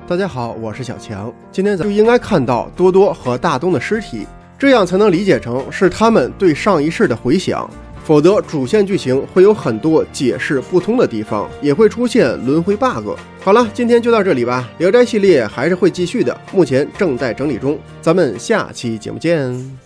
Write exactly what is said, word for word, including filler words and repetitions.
大家好，我是小强。今天咱就应该看到多多和大东的尸体，这样才能理解成是他们对上一世的回想，否则主线剧情会有很多解释不通的地方，也会出现轮回 bug。 好了，今天就到这里吧，聊斋系列还是会继续的，目前正在整理中，咱们下期节目见。